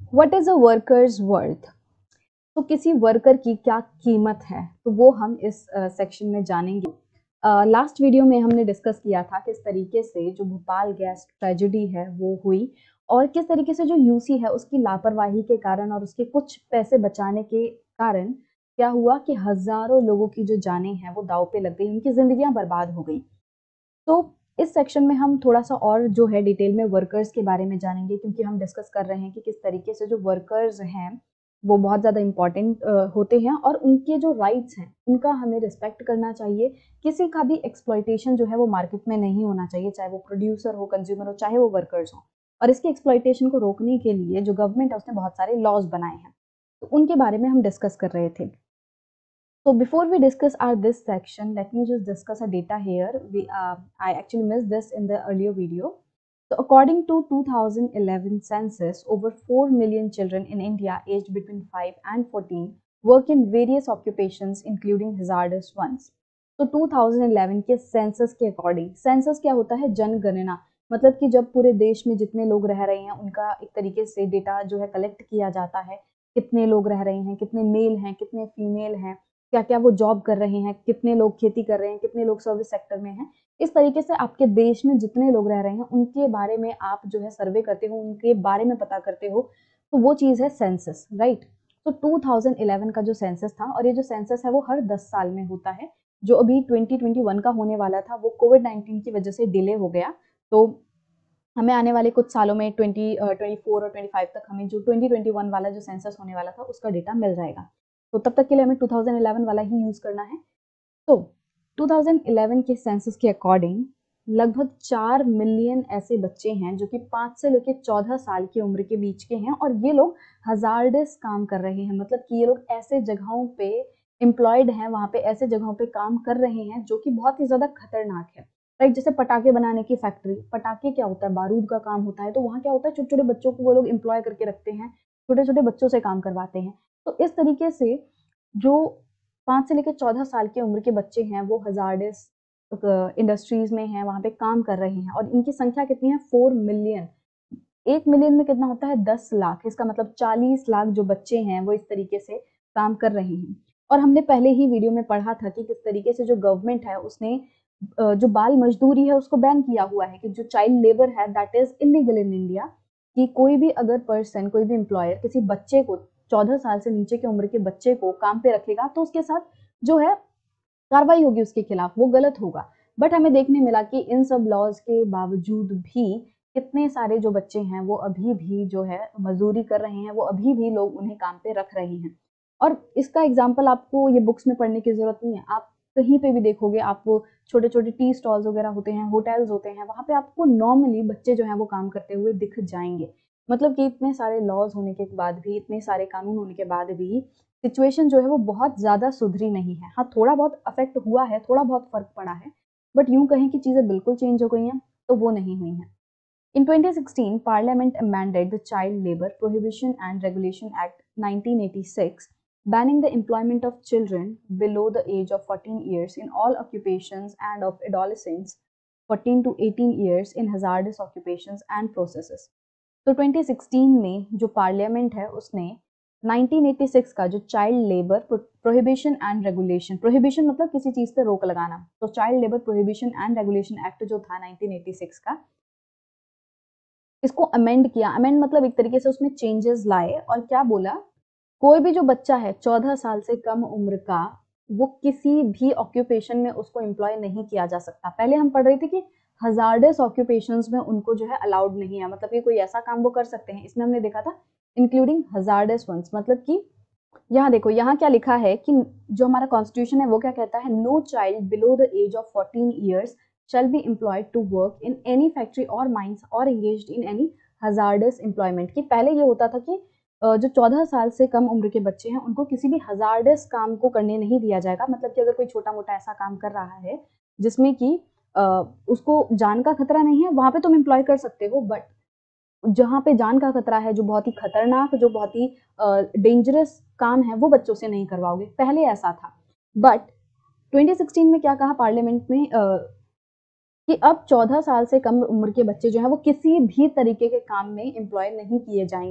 What is a worker's worth. तो किसी worker की क्या कीमत है, तो वो हम इस सेक्शन में जानेंगे। लास्ट वीडियो में हमने डिस्कस किया था किस तरीके से जो भोपाल गैस ट्रेजेडी है वो हुई, और किस तरीके से जो यूसी है उसकी लापरवाही के कारण और उसके कुछ पैसे बचाने के कारण क्या हुआ कि हजारों लोगों की जो जानें हैं वो दांव पे लग गई, उनकी जिंदगियां बर्बाद हो गई। तो इस सेक्शन में हम थोड़ा सा और जो है डिटेल में वर्कर्स के बारे में जानेंगे, क्योंकि हम डिस्कस कर रहे हैं कि किस तरीके से जो वर्कर्स हैं वो बहुत ज़्यादा इम्पॉर्टेंट होते हैं और उनके जो राइट्स हैं उनका हमें रिस्पेक्ट करना चाहिए। किसी का भी एक्सप्लॉइटेशन जो है वो मार्केट में नहीं होना चाहिए, चाहे वो प्रोड्यूसर हो, कंज्यूमर हो, चाहे वो वर्कर्स हो। और इसकी एक्सप्लॉइटेशन को रोकने के लिए जो गवर्नमेंट है उसने बहुत सारे लॉज बनाए हैं, तो उनके बारे में हम डिस्कस कर रहे थे। So before we discuss our this section, let me just discuss a data here. I actually missed this in the earlier video. So according to 2011 census, over 4 million children in India aged between 5 and 14 work in various occupations including hazardous ones. तो 2011 के census के according, census क्या होता है? जनगणना। मतलब कि जब पूरे देश में जितने लोग रह रहे हैं उनका एक तरीके से डेटा जो है कलेक्ट किया जाता है, कितने लोग रह रहे हैं, कितने मेल हैं, कितने फीमेल हैं, क्या क्या वो जॉब कर रहे हैं, कितने लोग खेती कर रहे हैं, कितने लोग सर्विस सेक्टर में हैं। इस तरीके से आपके देश में जितने लोग रह रहे हैं उनके बारे में आप जो है सर्वे करते हो, उनके बारे में पता करते हो, तो वो चीज़ है सेंसस, राइट। तो 2011 का जो सेंसस था, और ये जो सेंसस है वो हर 10 साल में होता है। जो अभी 2021 का होने वाला था वो कोविड-19 की वजह से डिले हो गया। तो हमें आने वाले कुछ सालों में 2024 और 25 तक हमें जो 2021 वाला जो सेंसस होने वाला था उसका डेटा मिल जाएगा। तो तब तक के लिए हमें 2011 वाला ही यूज करना है। तो 2011 के सेंसस के अकॉर्डिंग लगभग 4 मिलियन ऐसे बच्चे हैं जो कि 5 से लेकर 14 साल की उम्र के बीच के हैं, और ये लोग हजार्डस काम कर रहे हैं। मतलब कि ये लोग ऐसे जगहों पे एम्प्लॉयड हैं, वहां पे ऐसे जगहों पे काम कर रहे हैं जो कि बहुत ही ज्यादा खतरनाक है, राइट। जैसे पटाखे बनाने की फैक्ट्री, पटाखे क्या होता है? बारूद का काम होता है। तो वहां क्या होता है? छोटे छोटे बच्चों को वो लोग एम्प्लॉय करके रखते हैं, छोटे छोटे बच्चों से काम करवाते हैं। तो इस तरीके से जो 5 से लेकर 14 साल की उम्र के बच्चे हैं वो हजार्डस इंडस्ट्रीज में हैं, वहां पे काम कर रहे हैं, और इनकी संख्या कितनी है? 4 मिलियन। 1 मिलियन में कितना होता है? 10 लाख। इसका मतलब 40 लाख जो बच्चे हैं वो इस तरीके से काम कर रहे हैं। और हमने पहले ही वीडियो में पढ़ा था कि किस तरीके से जो गवर्नमेंट है उसने जो बाल मजदूरी है उसको बैन किया हुआ है, कि जो चाइल्ड लेबर है that is illegal in India. कि कोई भी अगर पर्सन, कोई भी एम्प्लॉयर किसी बच्चे को, 14 साल से नीचे की उम्र के बच्चे को काम पे रखेगा तो उसके साथ जो है कार्रवाई होगी, उसके खिलाफ, वो गलत होगा। बट हमें देखने मिला कि इन सब लॉज के बावजूद भी कितने सारे जो बच्चे हैं वो अभी भी जो है मजदूरी कर रहे हैं, वो अभी भी लोग उन्हें काम पे रख रहे हैं। और इसका एग्जाम्पल आपको ये बुक्स में पढ़ने की जरूरत नहीं है, आप कहीं पे भी देखोगे, आप वो छोटे छोटे टी स्टॉल्स वगैरह होते हैं, होटल्स होते हैं, वहां पे आपको नॉर्मली बच्चे जो है वो काम करते हुए दिख जाएंगे। मतलब कि इतने सारे लॉज होने के बाद भी, इतने सारे कानून होने के बाद भी सिचुएशन जो है वो बहुत ज़्यादा सुधरी नहीं है। हाँ, थोड़ा बहुत अफेक्ट हुआ है, थोड़ा बहुत फर्क पड़ा है, बट यूं कहें कि चीज़ें बिल्कुल चेंज हो गई हैं तो वो नहीं हुई हैं। In 2016, Parliament amended the Child Labour Prohibition and Regulation Act 1986, banning the employment of children below the age of 14 years in all occupations and of adolescents 14 to 18 years in hazardous occupations and processes. तो 2016 में जो parliament है उसने 1986 का जो child labour prohibition and regulation, prohibition मतलब किसी चीज पे रोक लगाना, तो child labour prohibition and regulation act जो था 1986 का, इसको अमेंड किया। अमेंड मतलब एक तरीके से उसमें चेंजेस लाए, और क्या बोला? कोई भी जो बच्चा है 14 साल से कम उम्र का, वो किसी भी ऑक्यूपेशन में उसको एम्प्लॉय नहीं किया जा सकता। पहले हम पढ़ रहे थे कि हजार्डस ऑक्यूपेशंस में उनको जो है अलाउड नहीं है, मतलब कि कोई ऐसा काम वो कर सकते हैं। इसमें हमने देखा था इंक्लूडिंग हजार्डस वंस, मतलब कि यहाँ देखो, यहाँ क्या लिखा है कि जो हमारा कॉन्स्टिट्यूशन है वो क्या कहता है? No child below the age of 14 years shall be employed to work in any factory or mines or engaged in any hazardous employment। कि पहले ये होता था कि जो 14 साल से कम उम्र के बच्चे हैं उनको किसी भी हजार्डस काम को करने नहीं दिया जाएगा। मतलब कि अगर कोई छोटा मोटा ऐसा काम कर रहा है जिसमें कि उसको जान का खतरा नहीं है, वहां पे तुम एम्प्लॉय कर सकते हो। बट जहाँ पे जान का खतरा है, जो बहुत ही खतरनाक, जो बहुत ही डेंजरस काम है, वो बच्चों से नहीं करवाओगे। पहले ऐसा था। बट 2016 में क्या कहा पार्लियामेंट में? कि अब 14 साल से कम उम्र के बच्चे जो हैं वो किसी भी तरीके के काम में एम्प्लॉय नहीं किए जाएंगे।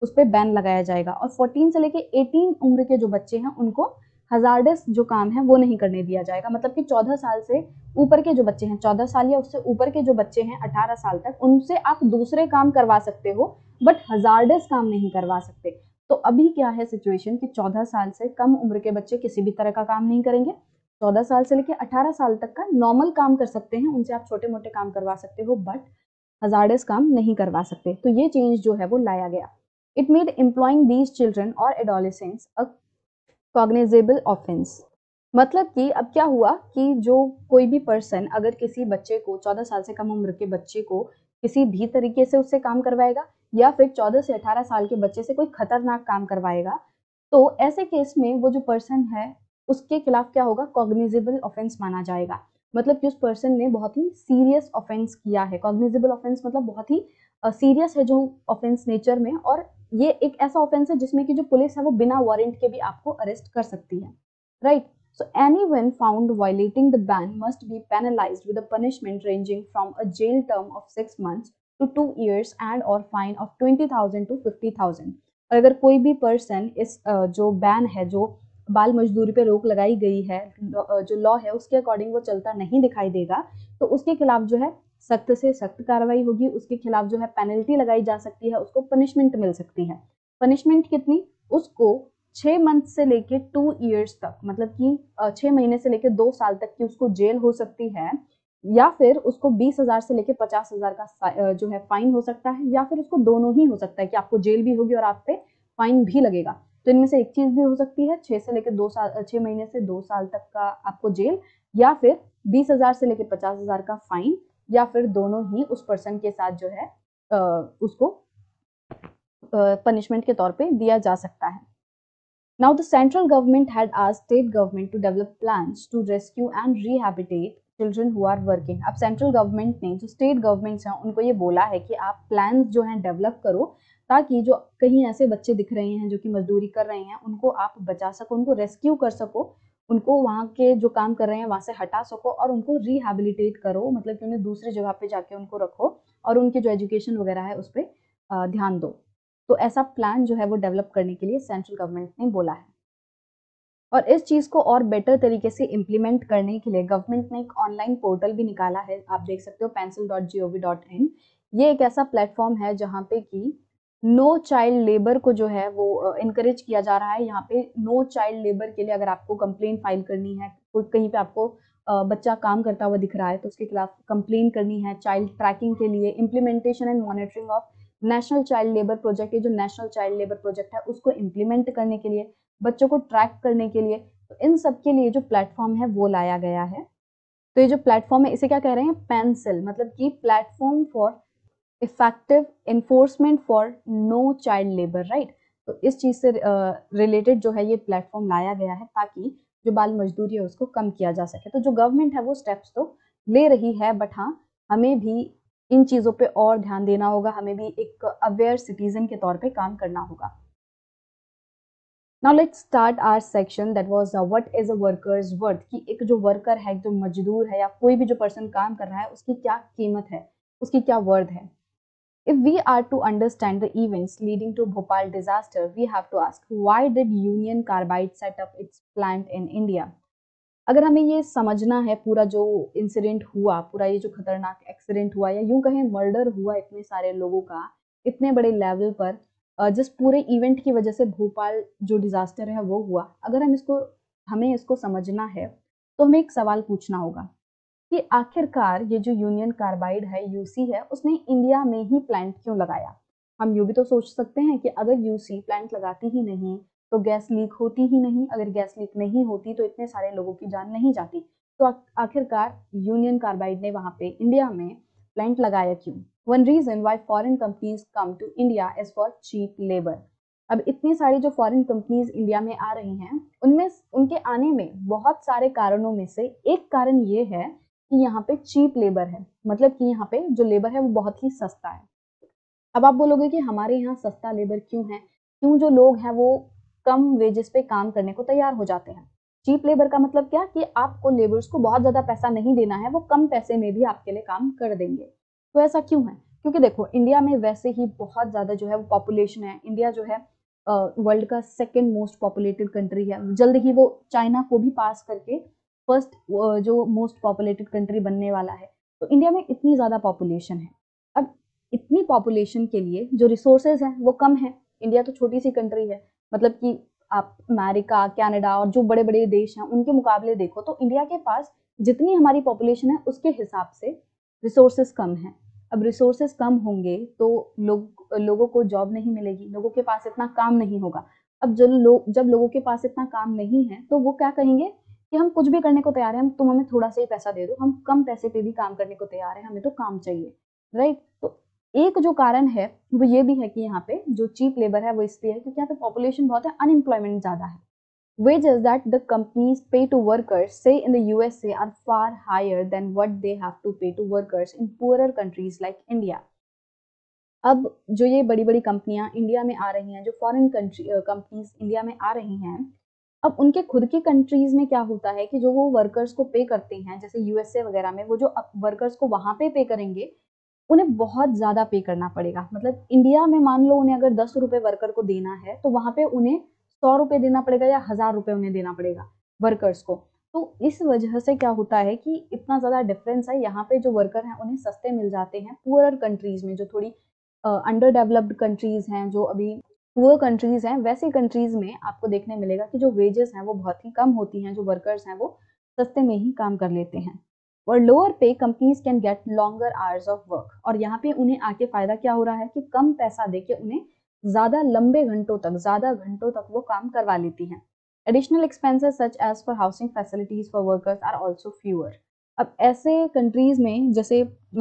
उस पर बैन लगाया जाएगा। और 14 से लेके 18 उम्र के जो बच्चे हैं उनको हजार्डस जो काम है वो नहीं करने दिया जाएगा। मतलब कि 14 साल से ऊपर के जो बच्चे हैं, 14 साल या उससे ऊपर के जो बच्चे हैं 18 साल तक, उनसे आप दूसरे काम करवा सकते हो बट हजार्डस काम नहीं करवा सकते। तो अभी क्या है सिचुएशन कि 14 साल से कम उम्र के बच्चे किसी भी तरह का काम नहीं करेंगे। 14 साल से लेकर 18 साल तक का नॉर्मल काम कर सकते हैं, उनसे आप छोटे मोटे काम करवा सकते हो बट हजार्डस काम नहीं करवा सकते। तो ये चेंज जो है वो लाया गया। It made employing these children और एडोलेसेंट्स अ कॉग्निजेबल ऑफेंस। मतलब कि अब क्या हुआ कि जो कोई भी पर्सन अगर किसी बच्चे को, 14 साल से कम उम्र के बच्चे को किसी भी तरीके से उससे काम करवाएगा या फिर 14 से 18 साल के बच्चे से कोई खतरनाक काम करवाएगा, तो ऐसे केस में वो जो पर्सन है उसके खिलाफ क्या होगा, कॉग्निजेबल ऑफेंस माना जाएगा। मतलब कि उस पर्सन ने बहुत ही सीरियस ऑफेंस किया है। कॉग्निजेबल ऑफेंस मतलब बहुत ही सीरियस है जो ऑफेंस नेचर में, और ये एक ऐसा ऑफेंस है जिसमें कि जो पुलिस है वो बिना वारंट के भी आपको अरेस्ट कर सकती है, right. So anyone found violating the ban must be penalized with a punishment ranging from a jail term of 6 months to 2 years and or fine of 20,000 to 50,000। और अगर कोई भी पर्सन इस जो बैन है, जो बाल मजदूरी पे रोक लगाई गई है, जो लॉ है उसके अकॉर्डिंग वो चलता नहीं दिखाई देगा, तो उसके खिलाफ जो है सख्त से सख्त कार्रवाई होगी। उसके खिलाफ जो है पेनल्टी लगाई जा सकती है, उसको पनिशमेंट मिल सकती है। पनिशमेंट कितनी, उसको 6 मंथ से लेके 2 इयर्स तक, मतलब कि 6 महीने से लेके 2 साल तक की उसको जेल हो सकती है, या फिर उसको 20,000 से लेके 50,000 का जो है फाइन हो सकता है, या फिर उसको दोनों ही हो सकता है कि आपको जेल भी होगी और आप पे फाइन भी लगेगा। तो इनमें से एक चीज भी हो सकती है, 6 से लेके 2 साल, 6 महीने से 2 साल तक का आपको जेल, या फिर 20,000 से लेके 50,000 का फाइन, या फिर दोनों ही उस पर्सन के साथ जो है उसको पनिशमेंट के तौर पे दिया जा सकता है। Now the central government had asked state government to develop plans to rescue and rehabilitate children who are working। अब सेंट्रल गवर्नमेंट ने जो स्टेट गवर्नमेंट्स हैं उनको ये बोला है कि आप प्लान्स जो हैं डेवलप करो, ताकि जो कहीं ऐसे बच्चे दिख रहे हैं जो कि मजदूरी कर रहे हैं उनको आप बचा सको, उनको रेस्क्यू कर सको, उनको वहाँ के जो काम कर रहे हैं वहाँ से हटा सको और उनको रिहैबिलिटेट करो, मतलब कि उन्हें दूसरी जगह पे जाके उनको रखो और उनके जो एजुकेशन वगैरह है उस पर ध्यान दो। तो ऐसा प्लान जो है वो डेवलप करने के लिए सेंट्रल गवर्नमेंट ने बोला है। और इस चीज़ को और बेटर तरीके से इम्प्लीमेंट करने के लिए गवर्नमेंट ने एक ऑनलाइन पोर्टल भी निकाला है, आप देख सकते हो pencil.gov.in। ये एक ऐसा प्लेटफॉर्म है जहाँ पे कि नो चाइल्ड लेबर को जो है वो इनकरेज किया जा रहा है। यहाँ पे नो चाइल्ड लेबर के लिए अगर आपको कंप्लेन फाइल करनी है, कोई कहीं पे आपको बच्चा काम करता हुआ दिख रहा है तो उसके खिलाफ कंप्लेन करनी है, चाइल्ड ट्रैकिंग के लिए, implementation and monitoring of national child labour project, ये जो नेशनल चाइल्ड लेबर प्रोजेक्ट है उसको इम्प्लीमेंट करने के लिए, बच्चों को ट्रैक करने के लिए, तो इन सब के लिए जो प्लेटफॉर्म है वो लाया गया है। तो ये जो प्लेटफॉर्म है इसे क्या कह रहे हैं, पेंसिल, मतलब कि platform for effective enforcement for no child labour, right. तो इस चीज से रिलेटेड जो है ये प्लेटफॉर्म लाया गया है ताकि जो बाल मजदूरी है उसको कम किया जा सके। तो जो गवर्नमेंट है वो स्टेप्स तो ले रही है, बट हाँ हमें भी इन चीजों पे और ध्यान देना होगा, हमें भी एक अवेयर सिटीजन के तौर पे काम करना होगा। Now let's start our section that was what is a worker's worth, कि एक जो वर्कर है, जो मजदूर है या कोई भी जो पर्सन काम कर रहा है उसकी क्या कीमत है, उसकी क्या वर्थ है। If we are to understand the events leading to Bhopal disaster, we have to ask why did Union Carbide set up its plant in India? अगर हमें ये समझना है पूरा जो इंसिडेंट हुआ, पूरा ये जो खतरनाक एक्सीडेंट हुआ या यूं कहें मर्डर हुआ इतने सारे लोगों का इतने बड़े लेवल पर, जिस पूरे इवेंट की वजह से भोपाल जो डिजास्टर है वो हुआ, अगर हमें इसको समझना है तो हमें एक सवाल पूछना होगा कि आखिरकार ये जो यूनियन कार्बाइड है, यूसी है, उसने इंडिया में ही प्लांट क्यों लगाया। हम यूं भी तो सोच सकते हैं कि अगर यूसी प्लांट लगाती ही नहीं तो गैस लीक होती ही नहीं, अगर गैस लीक नहीं होती तो इतने सारे लोगों की जान नहीं जाती। तो आखिरकार यूनियन कार्बाइड ने वहां पे इंडिया में प्लांट लगाया क्यों। One reason why foreign companies come to India is for cheap labour. अब इतनी सारी जो फॉरेन कंपनीज इंडिया में आ रही हैं उनमें उनके आने में बहुत सारे कारणों में से एक कारण ये है कि यहाँ पे चीप लेबर है, मतलब कि यहाँ पे जो लेबर है वो बहुत ही सस्ता है। अब आप बोलोगे कि हमारे यहाँ सस्ता लेबर क्यों है, क्यों जो लोग हैं वो कम वेजेस पे काम करने को तैयार हो जाते हैं। चीप लेबर का मतलब क्या कि आपको लेबर्स को बहुत ज्यादा पैसा नहीं देना है, वो कम पैसे में भी आपके लिए काम कर देंगे। तो ऐसा क्यों है, क्योंकि देखो इंडिया में वैसे ही बहुत ज़्यादा जो है वो पॉपुलेशन है। इंडिया जो है वर्ल्ड का सेकंड मोस्ट पॉपुलेटेड कंट्री है। जल्द ही वो चाइना को भी पास करके फर्स्ट जो मोस्ट पॉपुलेटेड कंट्री बनने वाला है। तो इंडिया में इतनी ज़्यादा पॉपुलेशन है। अब इतनी पॉपुलेशन के लिए जो रिसोर्सेज हैं वो कम है। इंडिया तो छोटी सी कंट्री है, मतलब कि आप अमेरिका, कनाडा और जो बड़े बड़े देश हैं उनके मुकाबले देखो तो इंडिया के पास जितनी हमारी पॉपुलेशन है उसके हिसाब से रिसोर्सेज कम है। अब रिसोर्सेज कम होंगे तो लोगों को जॉब नहीं मिलेगी, लोगों के पास इतना काम नहीं होगा। अब जब लोगों के पास इतना काम नहीं है तो वो क्या कहेंगे कि हम कुछ भी करने को तैयार हैं, तुम हमें थोड़ा सा ही पैसा दे दो, हम कम पैसे पे भी काम करने को तैयार हैं, हमें तो काम चाहिए, राइट। तो एक जो कारण है वो ये भी है कि यहाँ पे जो चीप लेबर है वो इसलिए है क्योंकि यहाँ पे पॉपुलेशन बहुत है, अनएम्प्लॉयमेंट ज्यादा है। Wages that the companies pay to workers, say in the USA, are far higher than what they have to pay to workers in poorer countries like India. अब जो ये बड़ी बड़ी कंपनियां इंडिया में आ रही हैं, जो फॉरेन कंपनीज इंडिया में आ रही हैं, अब उनके खुद की कंट्रीज में क्या होता है कि जो वो वर्कर्स को पे करते हैं, जैसे यूएसए वगैरह में वो जो वर्कर्स को वहां पे करेंगे उन्हें बहुत ज्यादा पे करना पड़ेगा। मतलब इंडिया में मान लो उन्हें अगर 10 रुपए वर्कर को देना है तो वहां पे उन्हें 100 रुपए देना पड़ेगा या 1000 रुपए उन्हें देना पड़ेगा वर्कर्स को। तो इस वजह से क्या होता है कि इतना ज्यादा डिफरेंस है। यहाँ पे जो वर्कर हैं उन्हें सस्ते मिल जाते हैं पुअर कंट्रीज में, जो थोड़ी अंडर डेवलप्ड कंट्रीज हैं, जो अभी पुअर कंट्रीज हैं, वैसी कंट्रीज में आपको देखने मिलेगा कि जो वेजेस हैं वो बहुत ही कम होती हैं, जो वर्कर्स हैं वो सस्ते में ही काम कर लेते हैं। और lower pay companies can get longer hours of work, और यहाँ पे उन्हें आके फायदा क्या हो रहा है कि कम पैसा देके उन्हें ज्यादा घंटों तक वो काम करवा लेती हैं। Additional expenses such as for housing facilities for workers are also fewer. अब ऐसे कंट्रीज में जैसे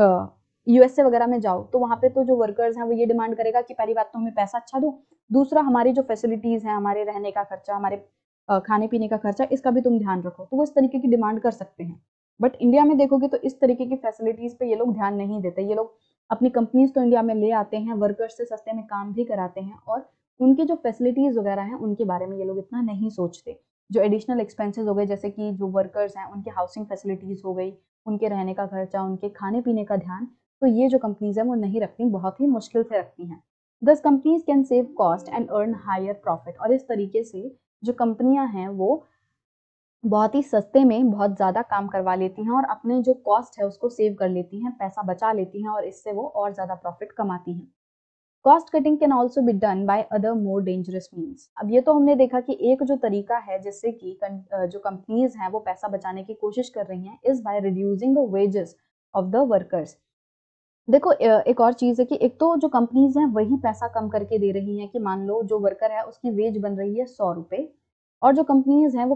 यूएसए वगैरह में जाओ तो वहां पे तो जो वर्कर्स हैं वो ये डिमांड करेगा कि पहली बात तो हमें पैसा अच्छा दो, दूसरा हमारी जो फैसिलिटीज हैं, हमारे रहने का खर्चा, हमारे खाने पीने का खर्चा, इसका भी तुम ध्यान रखो। तो वो इस तरीके की डिमांड कर सकते हैं। बट इंडिया में देखोगे तो इस तरीके की फैसिलिटीज पे ये लोग ध्यान नहीं देते। ये लोग अपनी कंपनीज तो इंडिया में ले आते हैं, वर्कर्स से सस्ते में काम भी कराते हैं, और उनकी जो फैसिलिटीज वगैरह हैं उनके बारे में ये लोग इतना नहीं सोचते। जो एडिशनल एक्सपेंसेस हो गए, जैसे कि जो वर्कर्स हैं उनके हाउसिंग फैसिलिटीज हो गई, उनके रहने का खर्चा, उनके खाने पीने का ध्यान, तो ये जो कंपनीज हैं वो नहीं रखती, बहुत ही मुश्किल से रखती हैं। Thus companies can save cost and earn higher profit, और इस तरीके से जो कंपनियां हैं वो बहुत ही सस्ते में बहुत ज़्यादा काम करवा लेती हैं और अपने जो कॉस्ट है उसको सेव कर लेती हैं, पैसा बचा लेती हैं, और इससे वो और ज़्यादा प्रॉफिट कमाती हैं। Cost cutting can also be done by other more dangerous means. अब ये तो हमने देखा कि एक जो तरीका है जिससे कि जो कंपनीज हैं वो पैसा बचाने की कोशिश कर रही हैं, is by reducing the wages of the workers. देखो एक और चीज है कि एक तो जो कंपनीज हैं वही पैसा कम करके दे रही हैं कि मान लो जो वर्कर है उसकी वेज बन रही है 100 रुपए, और जो कंपनीज हैं वो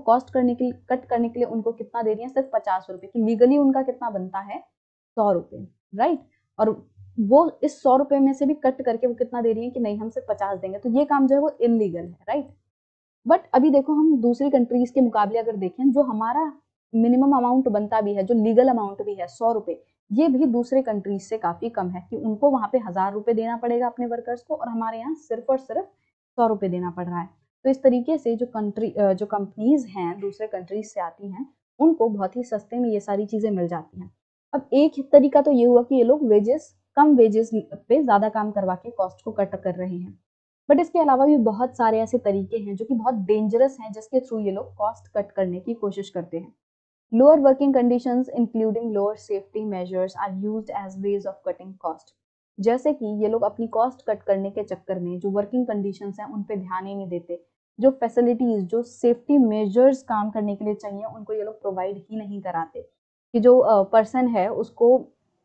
कट करने के लिए उनको कितना दे रही हैं, सिर्फ 50 रुपए, कि लीगली उनका कितना बनता है 100 रुपए, राइट। और वो इस 100 रुपए में से भी कट करके वो कितना दे रही है कि नहीं हम सिर्फ 50 देंगे, तो ये काम जो है वो इलीगल है, राइट। बट अभी देखो हम दूसरी कंट्रीज के मुकाबले अगर देखें, जो हमारा मिनिमम अमाउंट बनता भी है, जो लीगल अमाउंट भी है 100 रुपए, ये भी दूसरे कंट्रीज से काफी कम है, कि उनको वहां पे 1000 रुपए देना पड़ेगा अपने वर्कर्स को, और हमारे यहाँ सिर्फ और सिर्फ 100 रुपए देना पड़ रहा है। तो इस तरीके से जो कंपनीज हैं दूसरे कंट्रीज से आती हैं उनको बहुत ही सस्ते में ये सारी चीजें मिल जाती हैं। अब एक तरीका तो ये हुआ कि ये लोग कम वेजेस पे ज्यादा काम करवा के कॉस्ट को कट कर रहे हैं। बट इसके अलावा भी बहुत सारे ऐसे तरीके हैं जो कि बहुत डेंजरस हैं, जिसके थ्रू ये लोग कॉस्ट कट करने की कोशिश करते हैं। Lower working conditions including lower safety measures are used as way of cutting cost. जैसे कि ये लोग अपनी कॉस्ट कट करने के चक्कर में जो वर्किंग कंडीशंस हैं उन पे ध्यान ही नहीं देते। जो फैसिलिटीज, जो सेफ्टी मेजर्स काम करने के लिए चाहिए उनको ये लोग प्रोवाइड ही नहीं कराते, कि जो पर्सन है उसको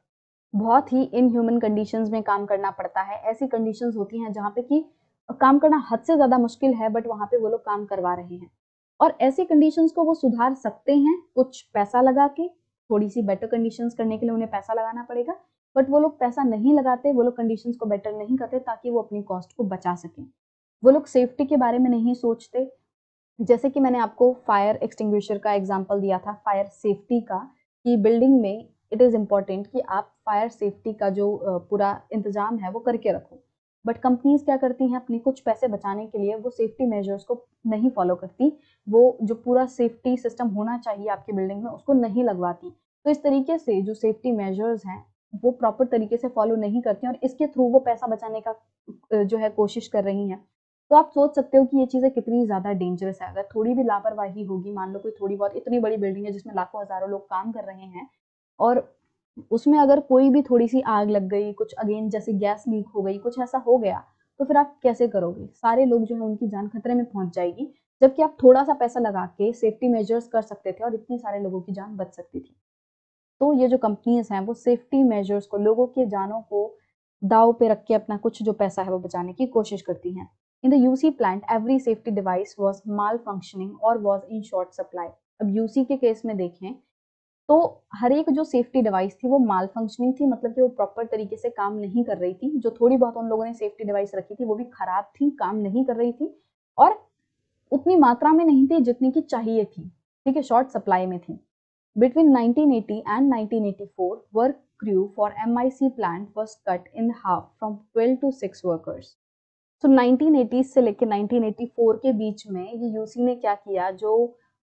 बहुत ही इनह्यूमन कंडीशंस में काम करना पड़ता है। ऐसी कंडीशंस होती हैं जहाँ पे कि काम करना हद से ज्यादा मुश्किल है, बट वहां पे वो लोग काम करवा रहे हैं। और ऐसी कंडीशंस को वो सुधार सकते हैं कुछ पैसा लगा के, थोड़ी सी बेटर कंडीशंस करने के लिए उन्हें पैसा लगाना पड़ेगा, बट वो लोग पैसा नहीं लगाते, वो लोग कंडीशंस को बेटर नहीं करते ताकि वो अपनी कॉस्ट को बचा सकें। वो लोग सेफ्टी के बारे में नहीं सोचते। जैसे कि मैंने आपको फायर एक्सटिंग्विशर का एग्जांपल दिया था, फायर सेफ्टी का, कि बिल्डिंग में इट इज़ इम्पॉर्टेंट कि आप फायर सेफ्टी का जो पूरा इंतजाम है वो करके रखो। बट कंपनीज क्या करती हैं, अपनी कुछ पैसे बचाने के लिए वो सेफ्टी मेजर्स को नहीं फॉलो करती, वो जो पूरा सेफ्टी सिस्टम होना चाहिए आपकी बिल्डिंग में उसको नहीं लगवाती। तो इस तरीके से जो सेफ्टी मेजर्स हैं वो प्रॉपर तरीके से फॉलो नहीं करती हैं और इसके थ्रू वो पैसा बचाने का जो है कोशिश कर रही हैं। तो आप सोच सकते हो कि ये चीज़ें कितनी ज़्यादा डेंजरस है। अगर थोड़ी भी लापरवाही होगी, मान लो कोई थोड़ी बहुत, इतनी बड़ी बिल्डिंग है जिसमें लाखों हज़ारों लोग काम कर रहे हैं और उसमें अगर कोई भी थोड़ी-सी आग लग गई, कुछ अगेन जैसे गैस लीक हो गई, कुछ ऐसा हो गया, तो फिर आप कैसे करोगे? सारे लोग जो हैं उनकी जान खतरे में पहुँच जाएगी, जबकि आप थोड़ा-सा पैसा लगा के सेफ्टी मेजर्स कर सकते थे और इतनी सारे लोगों की जान बच सकती थी। तो ये जो कंपनीज़ हैं वो सेफ्टी मेजर्स को, लोगों की जानों को दाँव पे रख के अपना कुछ जो पैसा है वो बचाने की कोशिश करती हैं। In the UC plant every safety device was malfunctioning और वाज़ इन शॉर्ट सप्लाई। अब यूसी के केस में देखें तो हर एक जो सेफ्टी डिवाइस थी वो माल फंक्शनिंग थी, मतलब कि वो प्रॉपर तरीके से काम नहीं कर रही थी। जो थोड़ी बहुत उन लोगों ने सेफ्टी डिवाइस रखी थी वो भी खराब थी, काम नहीं कर रही थी और उतनी मात्रा में नहीं थी जितनी की चाहिए थी। ठीक है, शॉर्ट सप्लाई में थी। Between 1980 and 1984, work crew for MIC plant was cut in half from 12 to 6 workers. So 1980 से लेके 1984 के बीच में ये यूसी ने क्या किया, जो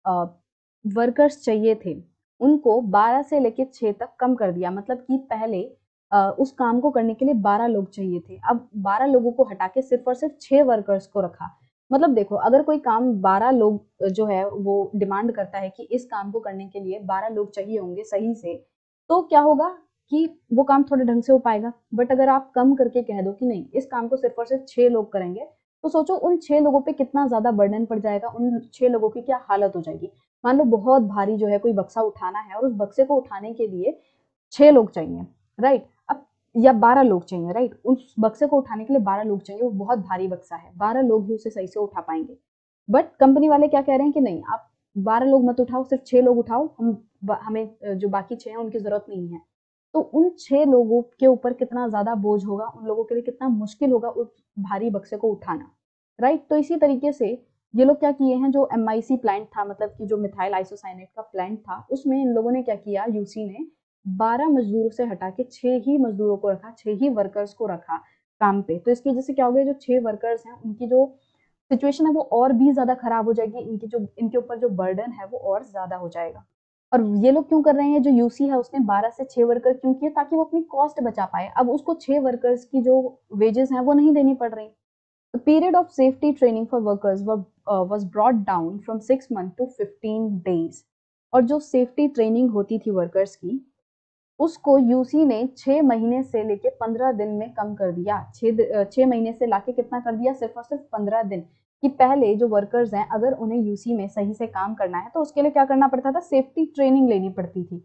वर्कर्स चाहिए थे उनको 12 से लेके 6 तक कम कर दिया। मतलब कि पहले उस काम को करने के लिए 12 लोग चाहिए थे, अब 12 लोगों को हटा के सिर्फ और सिर्फ 6 वर्कर्स को रखा। मतलब देखो, अगर कोई काम 12 लोग जो है वो डिमांड करता है कि इस काम को करने के लिए 12 लोग चाहिए होंगे सही से, तो क्या होगा कि वो काम थोड़े ढंग से हो पाएगा। बट अगर आप कम करके कह दो कि नहीं, इस काम को सिर्फ और सिर्फ 6 लोग करेंगे, तो सोचो उन 6 लोगों पे कितना ज़्यादा बर्डन पड़ जाएगा, उन 6 लोगों की क्या हालत हो जाएगी। मान लो बहुत भारी जो है कोई बक्सा उठाना है और उस बक्से को उठाने के लिए 6 लोग चाहिए, राइट? अब या 12 लोग चाहिए, राइट? उस बक्से को उठाने के लिए 12 लोग चाहिए, वो बहुत भारी बक्सा है, 12 लोग ही उसे सही से उठा पाएंगे। बट कंपनी वाले क्या कह रहे हैं कि नहीं, आप 12 लोग मत उठाओ, सिर्फ 6 लोग उठाओ, हमें जो बाकी 6 हैं उनकी जरूरत नहीं है। तो उन 6 लोगों के ऊपर कितना ज्यादा बोझ होगा, उन लोगों के लिए कितना मुश्किल होगा उस भारी बक्से को उठाना, राइट? तो इसी तरीके से ये लोग क्या किए हैं, जो एमआईसी प्लांट था, मतलब कि जो मिथाइल आइसोसाइनेट का प्लांट था, उसमें इन लोगों ने क्या किया, यूसी ने 12 मजदूरों से हटा के 6 ही मजदूरों को रखा, 6 ही वर्कर्स को रखा काम पे। तो इसकी वजह से क्या हो गया, जो 6 वर्कर्स हैं उनकी जो सिचुएशन है वो और भी ज्यादा खराब हो जाएगी, इनके ऊपर जो बर्डन है वो और ज्यादा हो जाएगा। और ये लोग क्यों कर रहे हैं, जो यूसी है उसने 12 से 6 वर्कर क्यों किए, ताकि वो अपनी कॉस्ट बचा पाए। अब उसको 6 वर्कर्स की जो वेजेस हैं वो नहीं देनी पड़ रही। The period of safety training for workers was brought down from 6 months to 15 days. और जो सेफ्टी ट्रेनिंग होती थी वर्कर्स की, उसको यूसी ने 6 महीने से लेके 15 दिन में कम कर दिया। 6 महीने से लाके कितना कर दिया, सिर्फ और सिर्फ 15 दिन। कि पहले जो वर्कर्स हैं अगर उन्हें यूसी में सही से काम करना है तो उसके लिए क्या करना पड़ता था, सेफ्टी ट्रेनिंग लेनी पड़ती थी।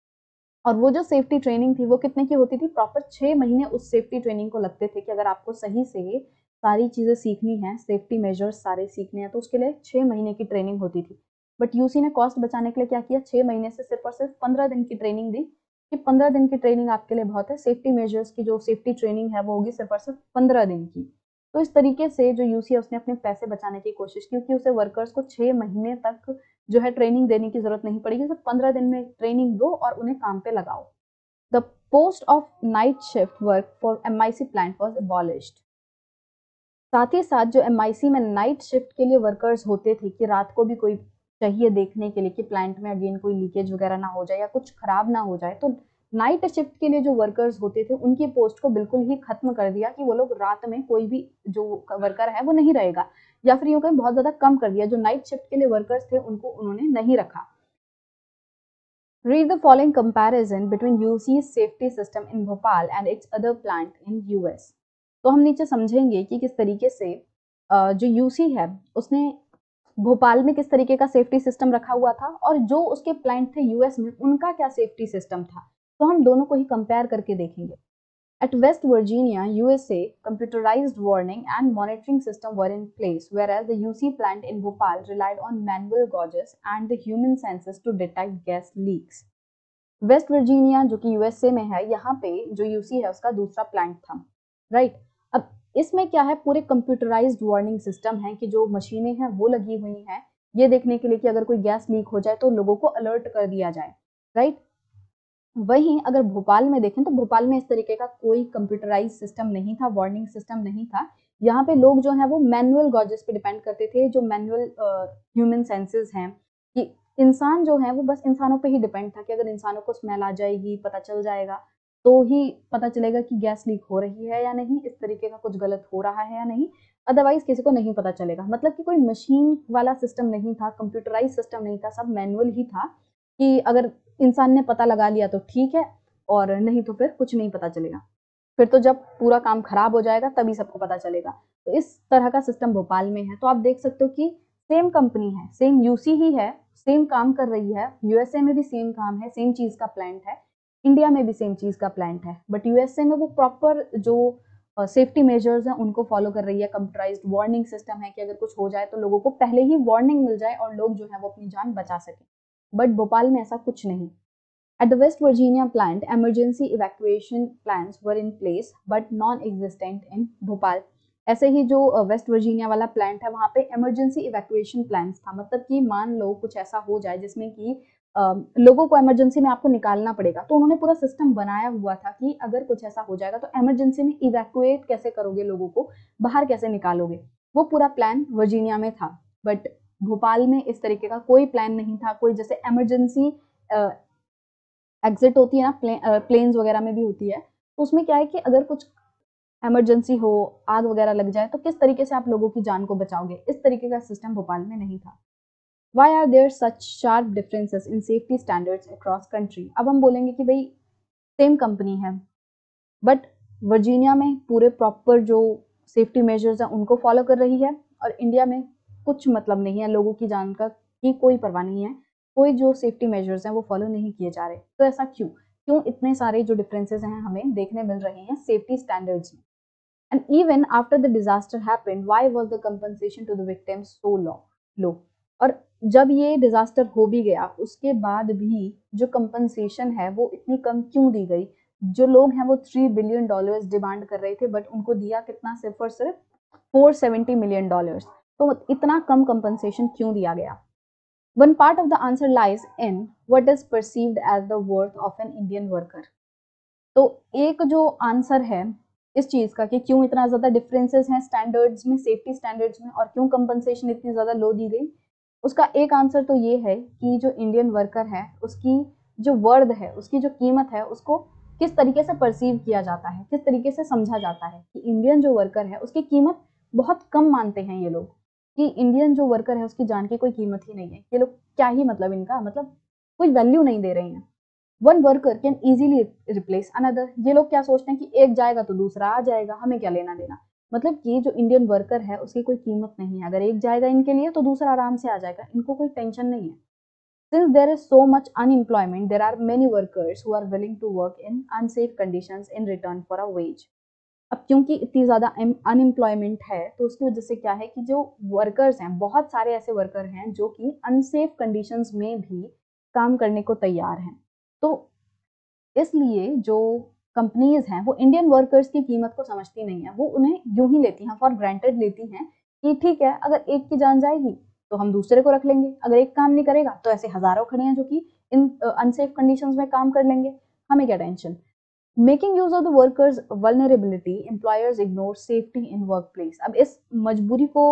और वो जो सेफ्टी ट्रेनिंग थी वो कितने की होती थी, प्रॉपर 6 महीने उस सेफ्टी ट्रेनिंग को लगते थे कि अगर आपको सही से सारी चीज़ें सीखनी है, सेफ्टी मेजर्स सारे सीखने हैं, तो उसके लिए 6 महीने की ट्रेनिंग होती थी। बट यूसी ने कॉस्ट बचाने के लिए क्या किया, 6 महीने से सिर्फ और सिर्फ 15 दिन की ट्रेनिंग दी कि 15 दिन की ट्रेनिंग आपके लिए बहुत है, सेफ्टी मेजर्स की जो सेफ्टी ट्रेनिंग है वो होगी सिर्फ और सिर्फ 15 दिन की। तो इस तरीके से जो यूसी है उसने अपने पैसे बचाने की कोशिश की, क्योंकि उसे वर्कर्स को 6 महीने तक जो है ट्रेनिंग देने की जरूरत नहीं पड़ेगी, सिर्फ 15 दिन में ट्रेनिंग दो और उन्हें काम पे लगाओ। The post of night shift work for MIC plant was abolished. साथ ही साथ जो एमआईसी में नाइट शिफ्ट के लिए वर्कर्स होते थे कि रात को भी कोई चाहिए देखने के लिए कि प्लांट में अगेन कोई लीकेज वगैरह ना हो जाए या कुछ खराब ना हो जाए, तो नाइट शिफ्ट के लिए जो वर्कर्स होते थे उनकी पोस्ट को बिल्कुल ही खत्म कर दिया कि वो लोग रात में कोई भी जो वर्कर है वो नहीं रहेगा, या फिर यूं कहीं बहुत ज्यादा कम कर दिया, जो नाइट शिफ्ट के लिए वर्कर्स थे उनको उन्होंने नहीं रखा। Read the following comparison between UC's safety system in Bhopal and its other plant in US. तो हम नीचे समझेंगे कि किस तरीके से जो यूसी है उसने भोपाल में किस तरीके का सेफ्टी सिस्टम रखा हुआ था और जो उसके प्लांट थे यूएस में उनका क्या सेफ्टी सिस्टम था। तो हम दोनों को ही कंपेयर करके देखेंगे। At West Virginia, USA, computerized warning and monitoring system were in place, whereas the UC plant in Bhopal relied on manual gauges and the human senses to detect gas leaks. West Virginia जो कि USA में है, यहाँ पे जो UC है उसका दूसरा प्लांट था, राइट? अब इसमें क्या है, पूरे कंप्यूटराइज्ड वार्निंग सिस्टम है कि जो मशीनें हैं वो लगी हुई हैं ये देखने के लिए कि अगर कोई गैस लीक हो जाए तो लोगों को अलर्ट कर दिया जाए, राइट? वहीं अगर भोपाल में देखें तो भोपाल में इस तरीके का कोई कंप्यूटराइज सिस्टम नहीं था, वार्निंग सिस्टम नहीं था। यहाँ पे लोग जो है वो मैनुअल गॉजेस पे डिपेंड करते थे, जो मैनुअल ह्यूमन सेंसेस हैं कि इंसान जो है वो बस इंसानों पे ही डिपेंड था कि अगर इंसानों को स्मेल आ जाएगी पता चल जाएगा। तो ही पता चलेगा कि गैस लीक हो रही है या नहीं, इस तरीके का कुछ गलत हो रहा है या नहीं, अदरवाइज किसी को नहीं पता चलेगा। मतलब कि कोई मशीन वाला सिस्टम नहीं था, कंप्यूटराइज सिस्टम नहीं था, सब मैनुअल ही था कि अगर इंसान ने पता लगा लिया तो ठीक है, और नहीं तो फिर कुछ नहीं पता चलेगा। फिर तो जब पूरा काम खराब हो जाएगा तभी सबको पता चलेगा। तो इस तरह का सिस्टम भोपाल में है। तो आप देख सकते हो कि सेम कंपनी है, सेम यूसी ही है, सेम काम कर रही है, यूएसए में भी सेम काम है, सेम चीज का प्लांट है, इंडिया में भी सेम चीज का प्लांट है, बट यूएसए में वो प्रॉपर जो सेफ्टी मेजर्स हैं उनको फॉलो कर रही है। कंप्यूटराइज्ड वार्निंग सिस्टम है कि अगर कुछ हो जाए तो लोगों को पहले ही वार्निंग मिल जाए और लोग जो है वो अपनी जान बचा सके। बट भोपाल में ऐसा कुछ नहीं। At the West Virginia plant, emergency evacuation plans were in place but non-existent in Bhopal. ऐसे ही जो वेस्ट वर्जीनिया वाला प्लांट है वहाँ पे इमरजेंसी इवैक्यूएशन प्लान्स था। मतलब कि मान लो कुछ ऐसा हो जाए जिसमें कि लोगों को इमरजेंसी में आपको निकालना पड़ेगा, तो उन्होंने पूरा सिस्टम बनाया हुआ था कि अगर कुछ ऐसा हो जाएगा तो इमरजेंसी में इवैक्यूएट कैसे करोगे, लोगों को बाहर कैसे निकालोगे, वो पूरा प्लान वर्जीनिया में था। बट भोपाल में इस तरीके का कोई प्लान नहीं था। कोई जैसे इमरजेंसी एग्जिट होती है ना, प्लेन्स वगैरह में भी होती है, तो उसमें क्या है कि अगर कुछ इमरजेंसी हो, आग वगैरह लग जाए, तो किस तरीके से आप लोगों की जान को बचाओगे, इस तरीके का सिस्टम भोपाल में नहीं था। Why are there such sharp differences in safety standards across country. अब हम बोलेंगे कि भाई सेम कंपनी है, बट वर्जीनिया में पूरे प्रॉपर जो सेफ्टी मेजर्स हैं उनको फॉलो कर रही है, और इंडिया में कुछ मतलब नहीं है, लोगों की जान का की कोई परवाह नहीं है, कोई जो सेफ्टी मेजर्स हैं वो फॉलो नहीं किए जा रहे। तो ऐसा क्यों क्यों इतने सारे जो डिफरेंसेस हैं हमें देखने मिल रहे हैं सेफ्टी स्टैंडर्ड्स में। And even after the disaster happened, why was the compensation to the victims so low. और जब ये डिजास्टर हो भी गया उसके बाद भी जो कंपनसेशन है वो इतनी कम क्यों दी गई। जो लोग हैं वो $3 बिलियन डिमांड कर रहे थे, बट उनको दिया कितना, सिर्फ और सिर्फ $470 million। तो इतना कम कंपनसेशन क्यों दिया गया। One part of the answer lies in what is perceived as the worth of an Indian worker। तो एक जो आंसर है इस चीज का कि क्यों इतना ज्यादा डिफरेंसेस हैं स्टैंडर्ड्स में, सेफ्टी स्टैंडर्ड्स में, और क्यों कंपनसेशन इतनी ज्यादा लो दी गई, उसका एक आंसर तो ये है कि जो इंडियन वर्कर है उसकी जो वर्थ है, उसकी जो कीमत है, उसको किस तरीके से परसीव किया जाता है, किस तरीके से समझा जाता है कि इंडियन जो वर्कर है उसकी कीमत बहुत कम मानते हैं ये लोग, कि इंडियन जो वर्कर है उसकी जान की कोई कीमत ही नहीं है। ये लोग क्या ही मतलब, इनका मतलब कोई वैल्यू नहीं दे रहे हैं। One worker can easily replace another. ये लोग क्या सोचते हैं कि एक जाएगा तो दूसरा आ जाएगा, हमें क्या लेना देना। मतलब कि जो इंडियन वर्कर है उसकी कोई कीमत नहीं है, अगर एक जाएगा इनके लिए तो दूसरा आराम से आ जाएगा, इनको कोई टेंशन नहीं है। Since there is so much unemployment, there are many workers who are willing to work in unsafe conditions in return for a wage। अब क्योंकि इतनी ज्यादा अनएम्प्लॉयमेंट है तो उसकी वजह से क्या है कि जो वर्कर्स हैं, बहुत सारे ऐसे वर्कर हैं जो कि अनसेफ कंडीशंस में भी काम करने को तैयार हैं। तो इसलिए जो कंपनीज हैं वो इंडियन वर्कर्स की कीमत को समझती नहीं है, वो उन्हें यूं ही लेती हैं, फॉर ग्रांटेड लेती हैं कि ठीक है अगर एक की जान जाएगी तो हम दूसरे को रख लेंगे, अगर एक काम नहीं करेगा तो ऐसे हजारों खड़े हैं जो कि इन अनसेफ कंडीशंस में काम कर लेंगे, हमें क्या tension. Making use of the workers vulnerability, employers ignore safety in work place. अब इस मजबूरी को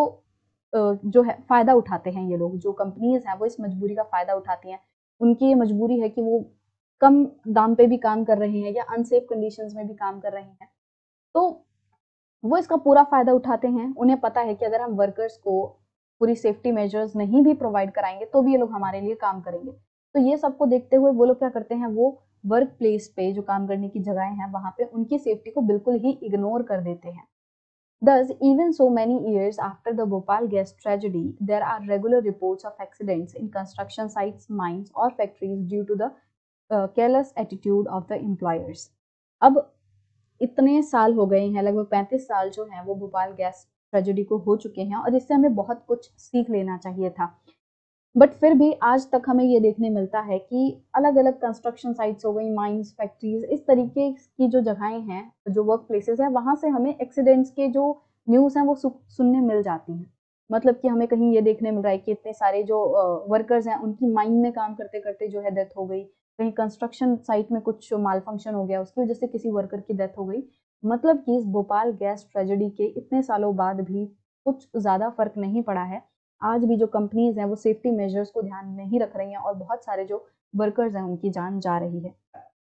जो है फायदा उठाते हैं ये लोग, जो कंपनीज हैं वो इस मजबूरी का फायदा उठाती हैं। उनकी ये मजबूरी है कि वो कम दाम पे भी काम कर रहे हैं या अनसेफ कंडीशंस में भी काम कर रहे हैं, तो वो इसका पूरा फायदा उठाते हैं। उन्हें पता है कि अगर हम वर्कर्स को पूरी सेफ्टी मेजर्स नहीं भी प्रोवाइड कराएंगे तो भी ये लोग हमारे लिए काम करेंगे। तो ये सबको देखते हुए वो लोग क्या करते हैं, वो वर्क प्लेस पे जो काम करने की जगहें हैं वहां पे उनकी सेफ्टी को बिल्कुल ही इग्नोर कर देते हैं। Thus, even so many years after the Bhopal gas tragedy, there are regular reports of accidents in construction sites, mines, or factories due to the careless attitude of the employers। अब इतने साल हो गए हैं, लगभग 35 साल जो हैं वो भोपाल गैस ट्रेजेडी को हो चुके हैं, और इससे हमें बहुत कुछ सीख लेना चाहिए था। बट फिर भी आज तक हमें ये देखने मिलता है कि अलग अलग कंस्ट्रक्शन साइट्स हो गई, माइंस, फैक्ट्रीज, इस तरीके की जो जगहें हैं, जो वर्क प्लेसेस है, वहां से हमें एक्सीडेंट्स के जो न्यूज हैं वो सुनने मिल जाती हैं। मतलब कि हमें कहीं ये देखने मिल रहा है कि इतने सारे जो वर्कर्स हैं उनकी माइन में काम करते करते जो है डेथ हो गई, कहीं कंस्ट्रक्शन साइट में कुछ माल फंक्शन हो गया उसकी वजह से किसी वर्कर की डेथ हो गई। मतलब कि इस भोपाल गैस ट्रेजेडी के इतने सालों बाद भी कुछ ज्यादा फर्क नहीं पड़ा है। आज भी जो कंपनीज हैं वो सेफ्टी मेजर्स को ध्यान नहीं रख रही हैं और बहुत सारे जो वर्कर्स हैं उनकी जान जा रही है।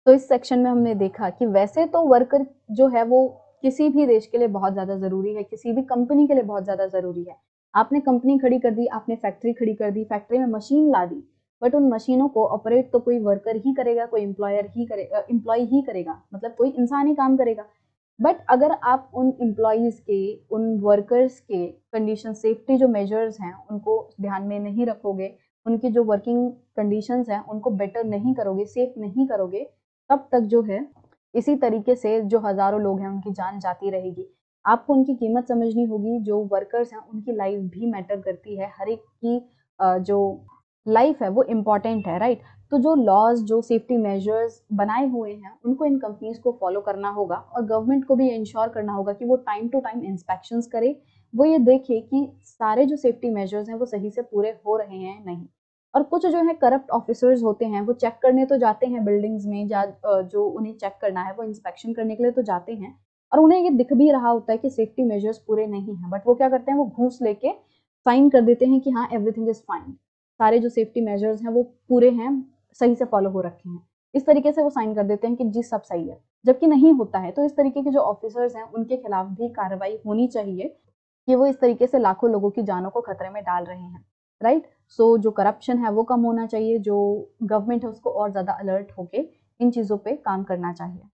तो इस सेक्शन में हमने देखा कि वैसे तो वर्कर जो है वो किसी भी देश के लिए बहुत ज़्यादा ज़रूरी है, किसी भी कंपनी के लिए बहुत ज़्यादा ज़रूरी है। आपने कंपनी खड़ी कर दी, आपने फैक्ट्री खड़ी कर दी, फैक्ट्री में मशीन ला दी, बट उन मशीनों को ऑपरेट तो कोई वर्कर ही करेगा, कोई एम्प्लॉय ही करेगा, मतलब कोई इंसान ही काम करेगा। बट अगर आप उन एम्प्लॉयज़ के, उन वर्कर्स के कंडीशन, सेफ्टी जो मेजर्स हैं, उनको ध्यान में नहीं रखोगे, उनकी जो वर्किंग कंडीशंस हैं, उनको बेटर नहीं करोगे, सेफ नहीं करोगे, तब तक जो है इसी तरीके से जो हज़ारों लोग हैं उनकी जान जाती रहेगी। आपको उनकी कीमत समझनी होगी, जो वर्कर्स हैं उनकी लाइफ भी मैटर करती है, हर एक की जो लाइफ है वो इम्पॉर्टेंट है, राइट? तो जो लॉज, जो सेफ्टी मेजर्स बनाए हुए हैं उनको इन कंपनीज को फॉलो करना होगा, और गवर्नमेंट को भी इंश्योर करना होगा कि वो टाइम टू टाइम इंस्पेक्शंस करे, वो ये देखे कि सारे जो सेफ्टी मेजर्स हैं वो सही से पूरे हो रहे हैं नहीं। और कुछ जो है करप्ट ऑफिसर्स होते हैं, वो चेक करने तो जाते हैं बिल्डिंग्स में, जो उन्हें चेक करना है वो इंस्पेक्शन करने के लिए तो जाते हैं, और उन्हें ये दिख भी रहा होता है कि सेफ्टी मेजर्स पूरे नहीं हैं, बट वो क्या करते हैं, वो घूस लेके साइन कर देते हैं कि हाँ एवरीथिंग इज फाइन, सारे जो सेफ्टी मेजर्स हैं वो पूरे हैं, सही से फॉलो हो रखे हैं। इस तरीके से वो साइन कर देते हैं कि जी सब सही है, जबकि नहीं होता है। तो इस तरीके के जो ऑफिसर्स हैं उनके खिलाफ भी कार्रवाई होनी चाहिए कि वो इस तरीके से लाखों लोगों की जानों को खतरे में डाल रहे हैं, राइट? सो जो करप्शन है वो कम होना चाहिए, जो गवर्नमेंट है उसको और ज़्यादा अलर्ट होके इन चीज़ों पे काम करना चाहिए।